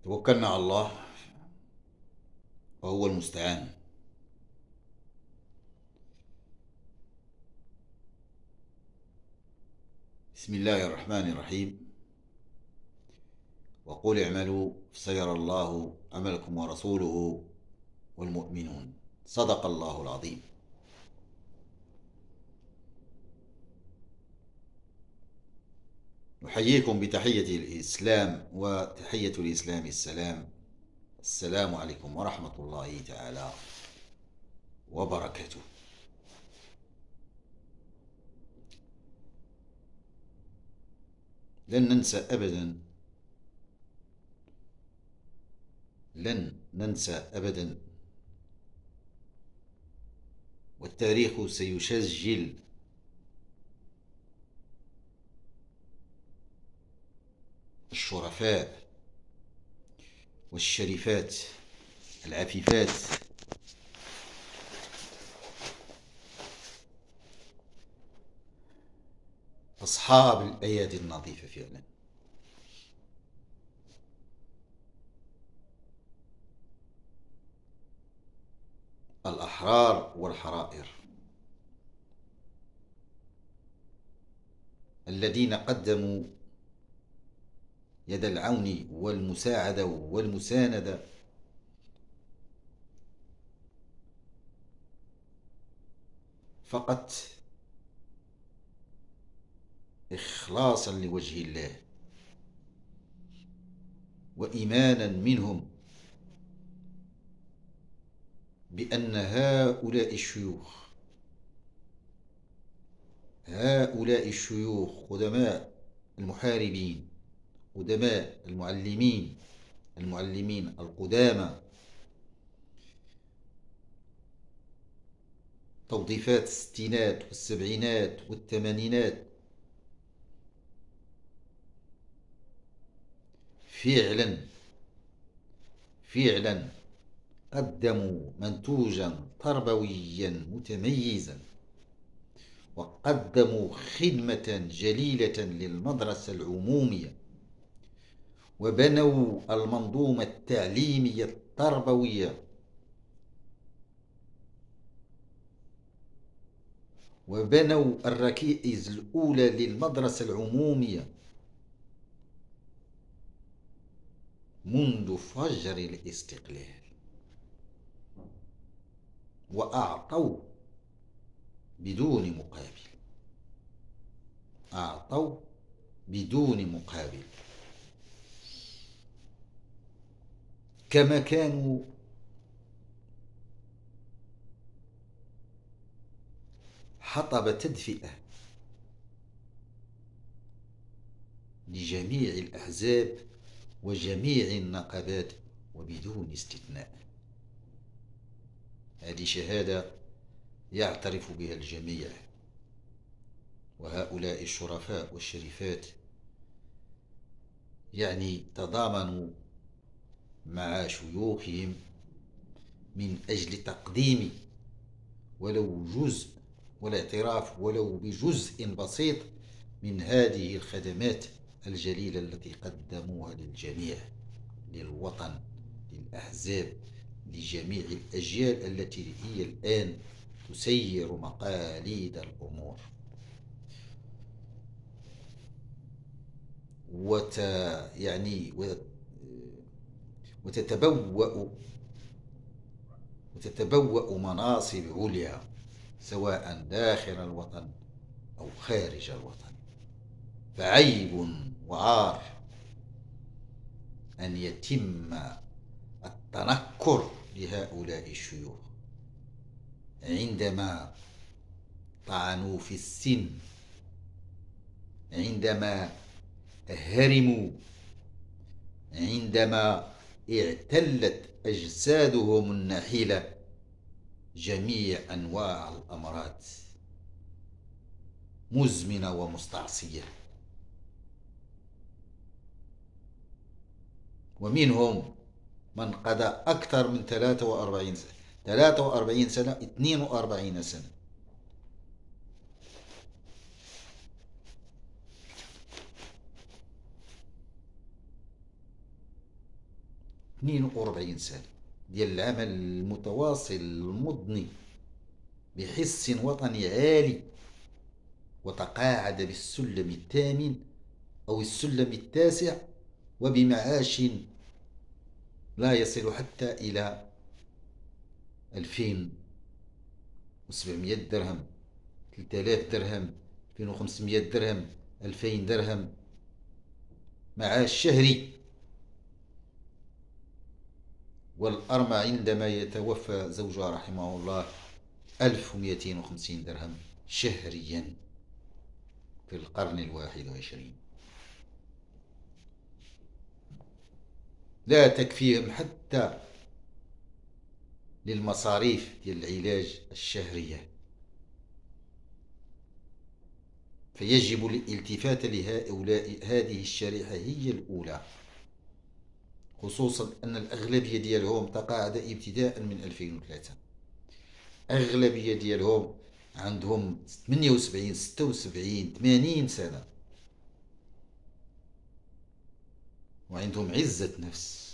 توكلنا على الله وهو المستعان. بسم الله الرحمن الرحيم. وقل اعملوا فسيرى الله عملكم ورسوله والمؤمنون. صدق الله العظيم. نحييكم بتحية الإسلام، وتحية الإسلام السلام. السلام عليكم ورحمة الله تعالى وبركاته. لن ننسى أبدا، لن ننسى أبدا، والتاريخ سيسجل الشرفاء والشريفات العفيفات أصحاب الأيادي النظيفة فعلا. الأحرار والحرائر الذين قدموا يد العون والمساعدة والمساندة فقط إخلاصا لوجه الله، وإيمانا منهم بأن هؤلاء الشيوخ قدماء المحاربين، قدماء المعلمين القدامى، توظيفات الستينات والسبعينات والثمانينات، فعلا قدموا منتوجا تربويا متميزا، وقدموا خدمة جليلة للمدرسة العمومية، وبنوا المنظومة التعليمية التربوية، وبنوا الركائز الأولى للمدرسة العمومية منذ فجر الاستقلال، وأعطوا بدون مقابل، أعطوا بدون مقابل، كما كانوا حطب تدفئة لجميع الأحزاب وجميع النقابات وبدون استثناء. هذه شهادة يعترف بها الجميع، وهؤلاء الشرفاء والشريفات تضامنوا مع شيوخهم من أجل تقديم ولو جزء، والاعتراف ولو بجزء بسيط من هذه الخدمات الجليلة التي قدموها للجميع، للوطن، للأحزاب، لجميع الأجيال التي هي الآن تسير مقاليد الأمور، وتتبوأ مناصب عليا سواء داخل الوطن أو خارج الوطن. فعيب وعار أن يتم التنكر لهؤلاء الشيوخ عندما طعنوا في السن، عندما هرموا، عندما اعتلت أجسادهم الناحلة جميع أنواع الأمراض مزمنة ومستعصية، ومنهم من قضى أكثر من 43 سنة، 43 سنة، 42 سنة. 42 سنة ديال العمل المتواصل المضني بحس وطني عالي، وتقاعد بالسلم الثامن أو السلم التاسع، وبمعاش لا يصل حتى إلى 2700 درهم، 3000 درهم، 2500 درهم، 2000 درهم معاش شهري. والأرمى عندما يتوفى زوجها رحمه الله 1250 درهم شهريا في القرن 21. لا تكفيهم حتى للمصاريف ديال العلاج الشهرية. فيجب الالتفات لهؤلاء، هذه الشريحة هي الأولى، خصوصا أن الأغلبية ديالهم تقاعد ابتداء من 2003. أغلبية ديالهم عندهم 78 76 80 سنة، وعندهم عزة نفس،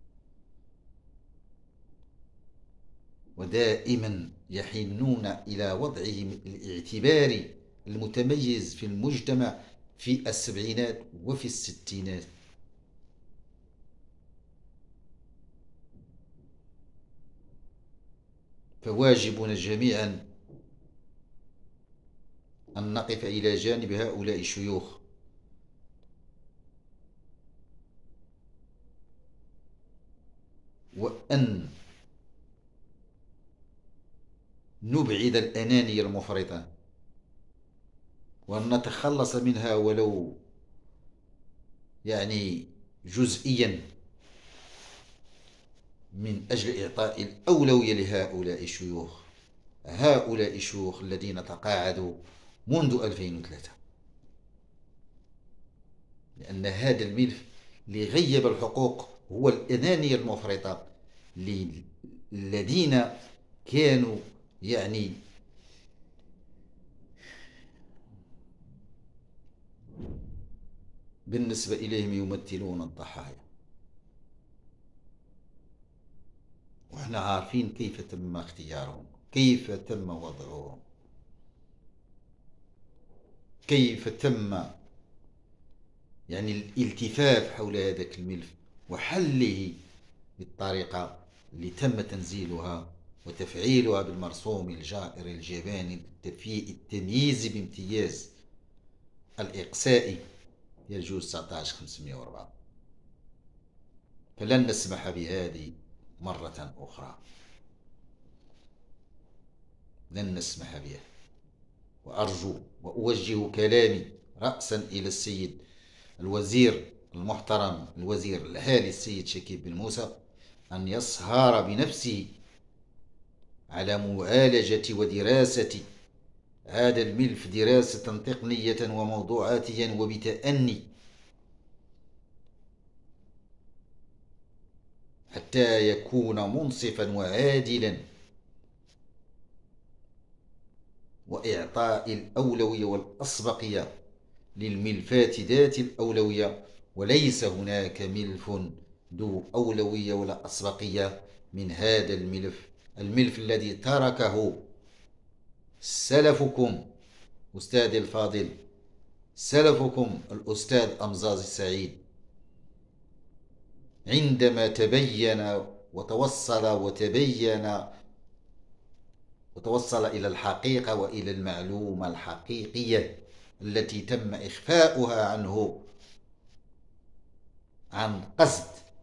ودائما يحنون إلى وضعهم الاعتباري المتميز في المجتمع في السبعينات وفي الستينات. فواجبنا جميعا أن نقف إلى جانب هؤلاء الشيوخ، وأن نبعد الأنانية المفرطة، وأن نتخلص منها ولو جزئيا، من أجل إعطاء الأولوية لهؤلاء الشيوخ، هؤلاء الشيوخ الذين تقاعدوا منذ 2003. لأن هذا الملف اللي غيب الحقوق هو الأنانية المفرطة الذين كانوا بالنسبة إليهم يمثلون الضحايا. وإحنا عارفين كيف تم اختيارهم، كيف تم وضعهم، كيف تم الالتفاف حول هذاك الملف وحله بالطريقة اللي تم تنزيلها وتفعيلها بالمرسوم الجائر الجباني التمييز بامتياز الإقسائي ديال جوج 19/504. فلن نسمح بهذه مرة أخرى، لن نسمح بها. وأرجو وأوجه كلامي رأسا إلى السيد الوزير المحترم، الوزير الحالي السيد شكيب بن موسى، أن يسهر بنفسه على معالجة ودراسة هذا الملف دراسة تقنية وموضوعاتيا وبتأني، حتى يكون منصفا وعادلا، وإعطاء الأولوية والأسبقية للملفات ذات الأولوية، وليس هناك ملف ذو أولوية ولا أسبقية من هذا الملف الذي تركه سلفكم أستاذ الفاضل، سلفكم الأستاذ أمزاز السعيد، عندما تبين وتوصل إلى الحقيقة وإلى المعلومة الحقيقية التي تم إخفاؤها عنه عن قصد.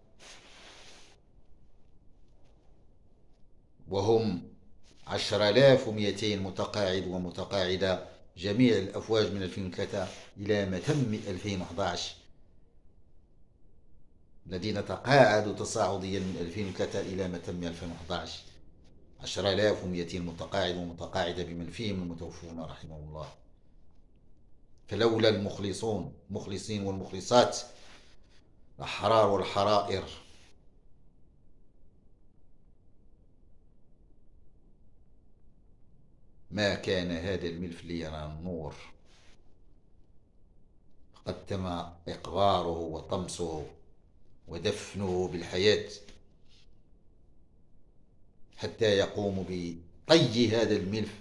وهم 10,200 متقاعد ومتقاعدة، جميع الأفواج من 2003 إلى متم 2011، الذين تقاعدوا تصاعديا من 2003 إلى متم 2011، 10,200 متقاعد ومتقاعدة بمن فيهم المتوفون رحمهم الله. فلولا المخلصين والمخلصات، الأحرار والحرائر، ما كان هذا الملف ليرى النور. قد تم إقباره وطمسه ودفنه بالحياة حتى يقوموا بطي هذا الملف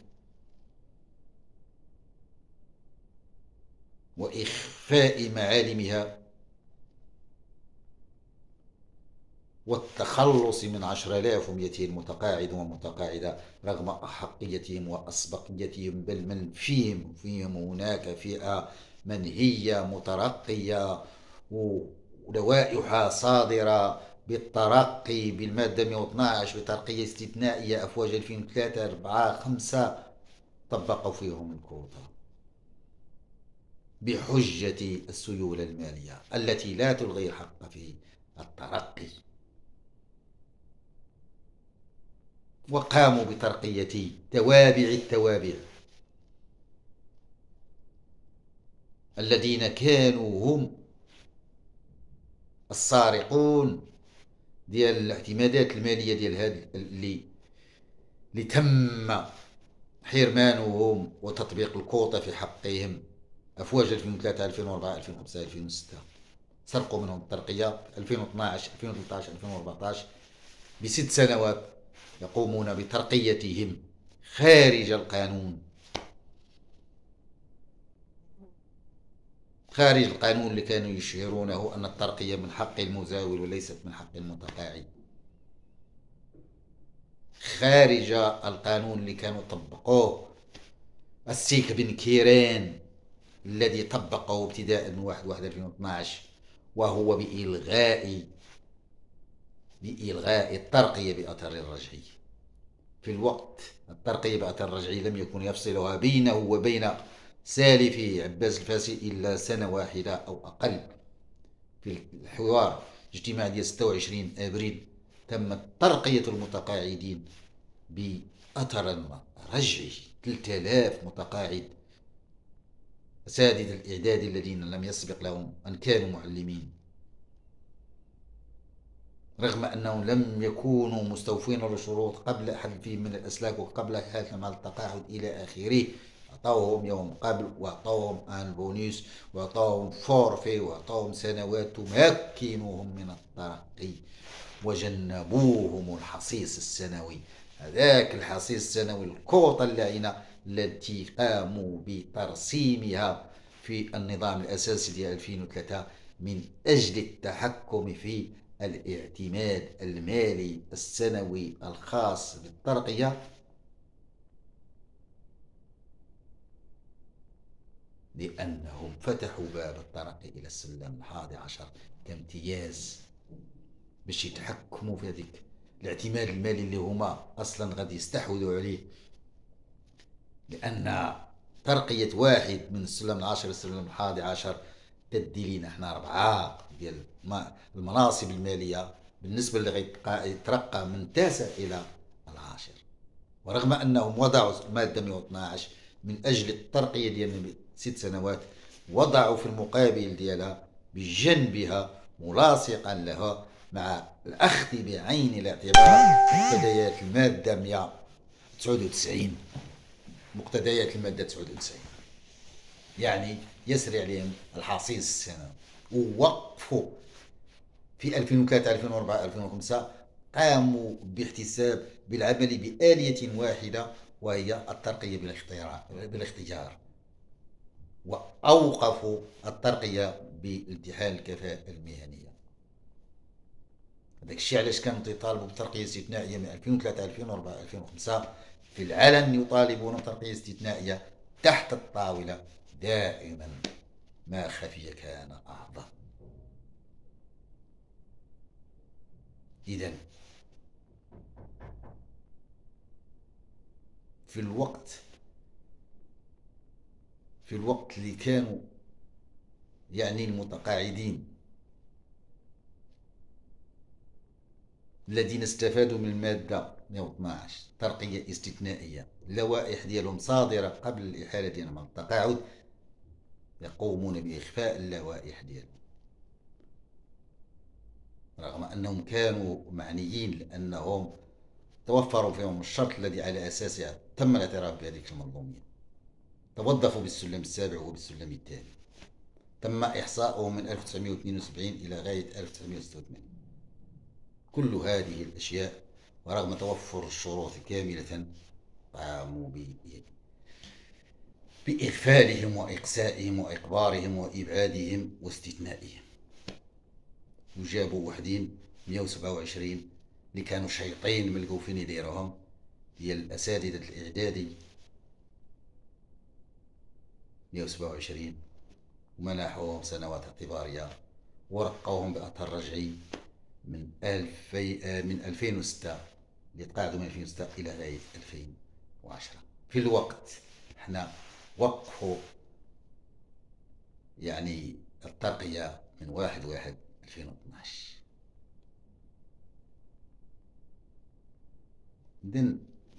وإخفاء معالمها والتخلص من 10,200 متقاعد ومتقاعدة رغم أحقيتهم وأسبقيتهم، بل من فيهم هناك فئة من هي مترقية ولوائح صادرة بالترقي بالمادة 112 بترقية استثنائية أفواج 2003 4 5 طبقوا فيهم الكوتا بحجة السيولة المالية التي لا تلغي الحق في الترقي، وقاموا بترقية توابع التوابع الذين كانوا هم السارقون ديال الاعتمادات المالية ديال هذا اللي تم حرمانهم وتطبيق الكوطة في حقهم أفواج 2003 2004 2005 2006. سرقوا منهم الترقية 2012 2013 2014 ب6 سنوات يقومون بترقيتهم خارج القانون، خارج القانون اللي كانوا يشهرونه أن الترقية من حق المزاول وليست من حق المتقاعد، خارج القانون اللي كانوا طبقوه السيك بن كيران الذي طبقه ابتداء من 1/1/2012 وهو بإلغاء الترقية بأثر الرجعي. في الوقت الترقية بأثر الرجعي لم يكن يفصلها بينه وبين سالفه عباس الفاسي إلا سنة واحدة أو أقل. في الحوار اجتماع ديال 26 أبريل تمت ترقية المتقاعدين بأثر رجعي 3000 متقاعد أساتذة الإعداد الذين لم يسبق لهم أن كانوا معلمين، رغم أنهم لم يكونوا مستوفين للشروط قبل حذفهم من الأسلاك وقبل حالتهم على التقاعد إلى آخره. أعطوهم يوم قبل وأعطوهم آن بونيس وأعطوهم فورفي وأعطوهم سنوات تمكنهم من الترقي وجنبوهم الحصيص السنوي، هذاك الحصيص السنوي الكوطة اللعينة التي قاموا بترسيمها في النظام الأساسي ديال 2003 من أجل التحكم في الاعتماد المالي السنوي الخاص بالترقية، لأنهم فتحوا باب الترقي إلى السلم 11 كامتياز باش يتحكموا في هذيك الاعتماد المالي اللي هما أصلا غادي يستحوذوا عليه، لأن ترقية واحد من السلم 10 للسلم 11 تدي لينا احنا 4 ديال المناصب المالية بالنسبة اللي غيترقى من 9 إلى 10. ورغم أنهم وضعوا المادة 112 من أجل الترقية ديال 6 سنوات، وضعوا في المقابل ديالها بجنبها ملاصقا لها مع الأخذ بعين الاعتبار مقتضيات المادة 199 مقتضيات المادة 99، يعني يسري عليهم الحصيص السنوي. ووقفوا في 2003 2004 2005 قاموا باحتساب بالعمل بآلية واحدة وهي الترقية بالاختيار، وأوقفوا الترقية بامتحان الكفاءة المهنية. هذاك الشيء علاش كانوا يطالبوا بترقية استثنائية من 2003 2004 2005 في العلن يطالبون بترقية استثنائية تحت الطاولة دائما، ما خفي كان أعظم. إذن في الوقت اللي كانوا يعني المتقاعدين الذين استفادوا من المادة 112 ترقية استثنائية اللوائح ديالهم صادرة قبل الإحالة ديالهم على التقاعد يقومون بإخفاء اللوائح ديالهم، رغم أنهم كانوا معنيين لأنهم توفروا فيهم الشرط الذي على أساسه تم الاعتراف بهذه المنظومية. توظفوا بالسلم السابع وبالسلم الثاني، تم إحصاؤهم من 1972 إلى غاية 1986. كل هذه الأشياء ورغم توفر الشروط كاملة قاموا بإغفالهم وإقسائهم وإقبارهم وإبعادهم واستثنائهم. وجابوا وحدين 127 اللي كانوا شيطين ملقوا فين يديروهم ديال الأساتذة الإعدادي 127، ومنحوهم سنوات اعتبارية ورقوهم بأثر رجعي من 2006 اللي تقاعدوا من 2006 إلى غاية 2010. في الوقت احنا وقفوا يعني الترقية من 1/1/2012. إذن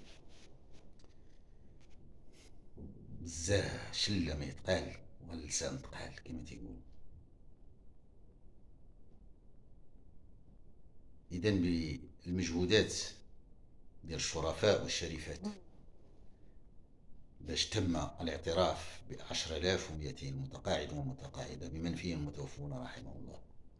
بزاف شلة ما يتقال واللسان تقال كما تيقول. إذن بالمجهودات ديال الشرفاء والشريفات باش تم الاعتراف ب10,200 متقاعد ومتقاعدة بمن فيهم المتوفون رحمه الله.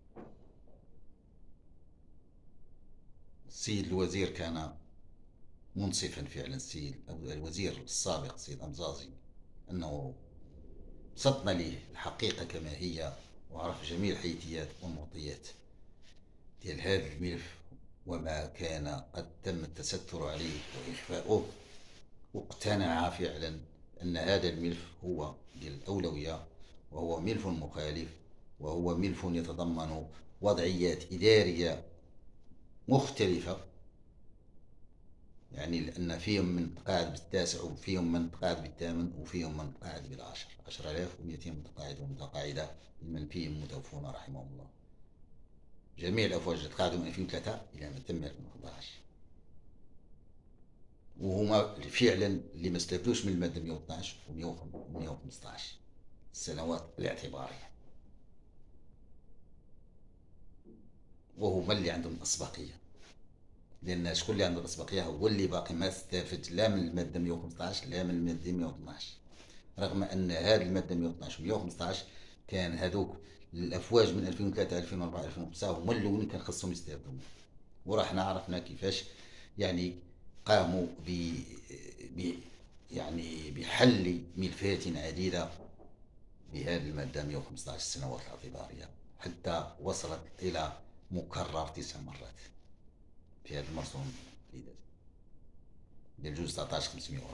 السيد الوزير كان منصفا فعلا، السيد الوزير السابق السيد أمزازي، أنه بسطنا ليه الحقيقة كما هي وعرف جميع الحيثيات والمعطيات ديال هذا الملف وما كان قد تم التستر عليه وإخفاؤه، واقتنع فعلا أن هذا الملف هو ديال الأولوية، وهو ملف مخالف، وهو ملف يتضمن وضعيات إدارية مختلفة، يعني لأن فيهم من تقاعد بال9 وفيهم من تقاعد بال8 وفيهم من تقاعد بال10، 10,200 متقاعد ومتقاعدة من فيهم متوفون رحمهم الله. جميع الأفواج تقاعدوا من 2003 إلى ما تم 2011، وهما فعلا اللي ما استفدوش من المادة 112 و 115 السنوات الاعتبارية، وهما اللي عندهم الأسبقية، لأن شكون اللي عنده الأسبقية هو اللي باقي ما استفد لا من المادة 115 لا من المادة 112، رغم أن هذه المادة 112 و 115 كان هذوك الأفواج من 2003 2004 2005 هما اللي كان خصهم يستافدوا، وراح عرفنا كيفاش يعني قاموا يعني بحل ملفات عديدة بهذه المادة 115 السنوات الاعتبارية، حتى وصلت إلى مكرر 9 مرات في هذا المرسوم الإداري ديال جوج 19 504.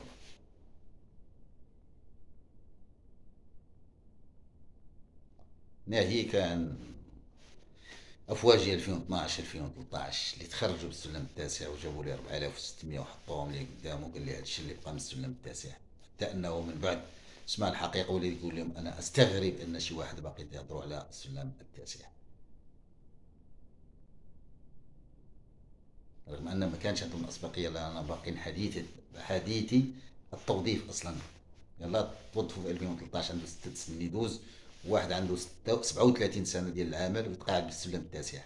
ناهي كان أفواجي 2012 2013 اللي تخرجوا بالسلم التاسع وجابوا لي 4600 وحطوهم لي قدامه وقال لي هذا الشيء اللي بقى من السلم التاسع، حتى أنه من بعد سمع الحقيقة ولي يقول لهم أنا أستغرب أن شي واحد باقي يهضروا على السلم التاسع، رغم أن ما كانش عندهم الأسبقية، لأن باقين حديثي التوظيف أصلا. يلا توظفوا في 2013 عنده 6 سنين يدوز، واحد عنده 37 سنة ديال العمل ويتقاعد بالسلم التاسع.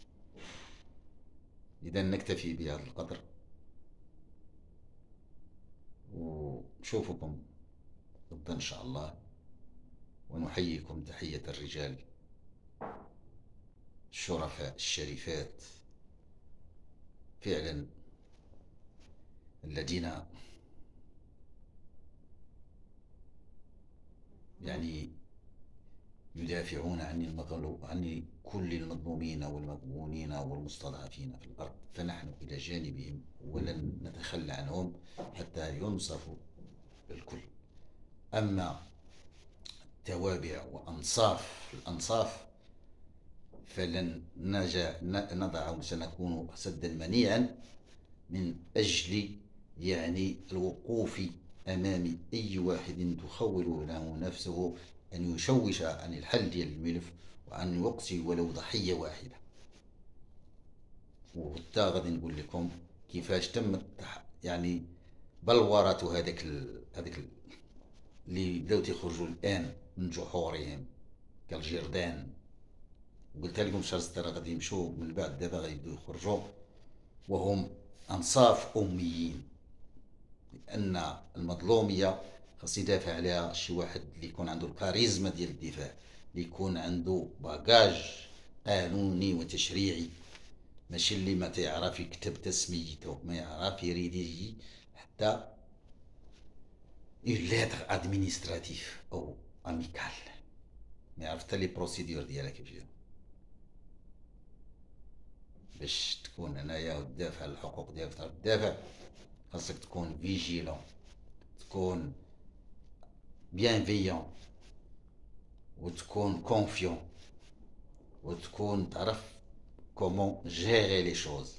إذا نكتفي بهذا القدر ونشوفكم غدا إن شاء الله، ونحييكم تحية الرجال الشرفاء الشريفات فعلا الذين يعني يدافعون عن كل المظلومين والمغبونين والمستضعفين في الأرض، فنحن إلى جانبهم ولن نتخلى عنهم حتى ينصفوا الكل. أما التوابع وأنصاف الأنصاف فلن نضع وسنكون سدا منيعا من أجل يعني الوقوف أمام أي واحد تخول له نفسه أن يشوش عن الحل ديال الملف وأن يقصي ولو ضحية واحدة. وحتى غادي نقول لكم كيفاش تم يعني بلورة هذاك اللي بداو تيخرجوا الآن من جحورهم كالجردان، وقلت لكم شهر 6 غادي يمشوا من بعد، دابا غادي يبداو يخرجوا وهم أنصاف أميين، لأن المظلومية خاص يدافع عليها شي واحد اللي يكون عنده الكاريزما ديال الدفاع، اللي يكون عنده باجاج قانوني وتشريعي ماشي اللي ما تعرف يكتب تسميته، ما يعرف يريد يجي حتى ليتر ادمينستراتيف او اميكال، ما يعرف حتى لي بروسيدور ديالها كيف يجيو. باش تكون هنايا وتدافع على الحقوق ديالك، تعرف تدافع، خاصك تكون فيجيلون، تكون بيانفيون، وتكون كونفيون، وتكون تعرف كومون جيري لي شوز،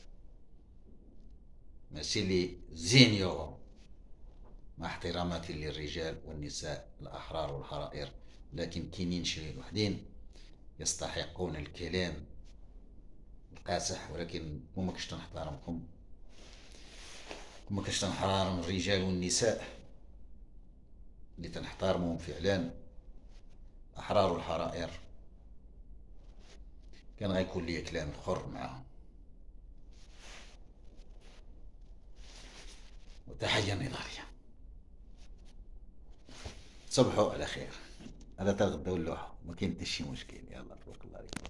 ماشي لي زينيورون. مع احتراماتي للرجال والنساء الأحرار والحرائر، لكن كاينين شي وحدين يستحقون الكلام القاسح، ولكن وما كنتش تنحترمكم، وما كنتش تنحترم الرجال والنساء اللي تنحترمهم فعلا، الأحرار والحرائر، كان غيكون لي كلام الحر معاهم. وتحية نضالية، تصبحوا على خير. هذا تغدوا اللوحة، ما كاين حتى شي مشكل. يلا تبارك الله عليكم.